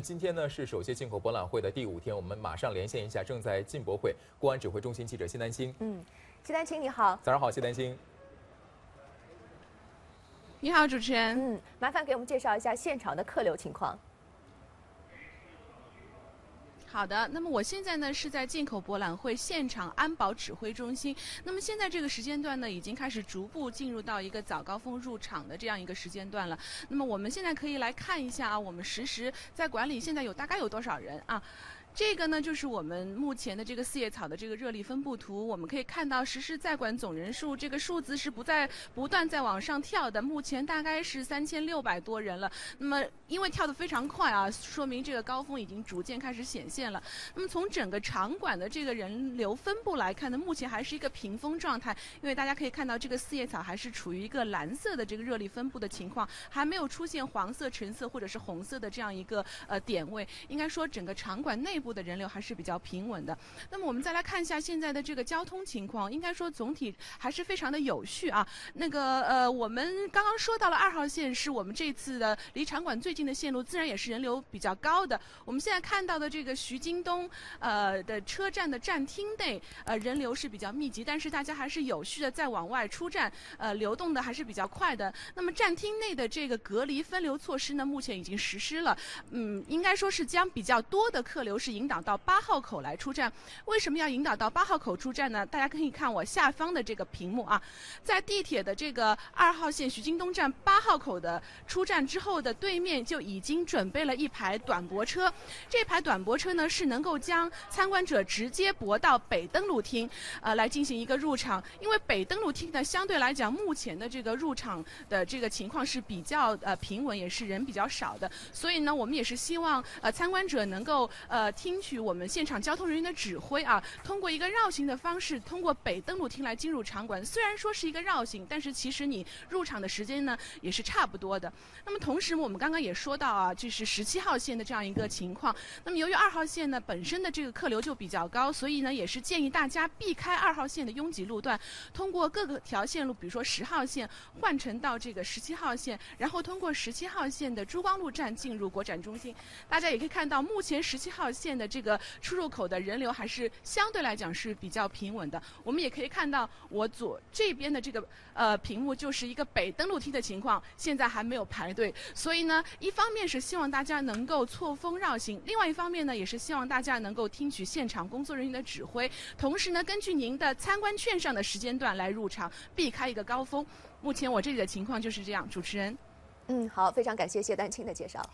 今天呢是首届进口博览会的第5天，我们马上连线一下正在进博会公安指挥中心记者谢丹青。 谢丹青你好。 早上好，谢丹青。 你好，主持人。 麻烦给我们介绍一下现场的客流情况。 好的，那么我现在呢是在进口博览会现场安保指挥中心。那么现在这个时间段呢，已经开始逐步进入到一个早高峰入场的这样一个时间段了。那么我们现在可以来看一下啊，我们实时在馆里现在大概有多少人啊？这个呢，就是我们目前的这个四叶草的这个热力分布图。我们可以看到，实时在馆总人数这个数字是不断在往上跳的，目前大概是3600多人了。那么因为跳得非常快啊，说明这个高峰已经逐渐开始显现了。那么从整个场馆的这个人流分布来看呢，目前还是一个屏风状态，因为大家可以看到这个四叶草还是处于一个蓝色的这个热力分布的情况，还没有出现黄色、橙色或者是红色的这样一个点位。应该说整个场馆内部的人流还是比较平稳的。那么我们再来看一下现在的这个交通情况，应该说总体还是非常的有序啊。我们刚刚说到了2号线是我们这次的离场馆最近的线路，自然也是人流比较高的。我们现在看到的这个徐京东的车站的站厅内人流是比较密集，但是大家还是有序的在往外出站，流动的还是比较快的。那么站厅内的这个隔离分流措施呢，目前已经实施了。应该说是将比较多的客流是引导到8号口来出站。为什么要引导到8号口出站呢？大家可以看我下方的这个屏幕啊，在地铁的这个2号线徐京东站8号口的出站之后的对面就已经准备了一排短驳车。这排短驳车呢是能够将参观者直接驳到北登陆厅，来进行一个入场。因为北登陆厅呢相对来讲目前的这个入场的这个情况是比较平稳，也是人比较少的，所以呢我们也是希望参观者能够听取我们现场交通人员的指挥啊，通过一个绕行的方式，通过北登陆厅来进入场馆。虽然说是一个绕行，但是其实你入场的时间呢也是差不多的。那么同时我们刚刚也说到啊，就是17号线的这样一个情况。那么由于2号线呢本身的这个客流就比较高，所以呢也是建议大家避开2号线的拥挤路段，通过各个条线路，比如说10号线换乘到这个17号线，然后通过17号线的珠光路站进入国展中心。大家也可以看到，目前17号线的这个出入口的人流还是相对来讲是比较平稳的。我们也可以看到我左这边的这个屏幕就是一个北登陆厅的情况，现在还没有排队。所以呢，一方面是希望大家能够错峰绕行，另外一方面呢，也是希望大家能够听取现场工作人员的指挥，同时呢，根据您的参观券上的时间段来入场，避开一个高峰。目前我这里的情况就是这样，主持人。 好，非常感谢谢丹青的介绍。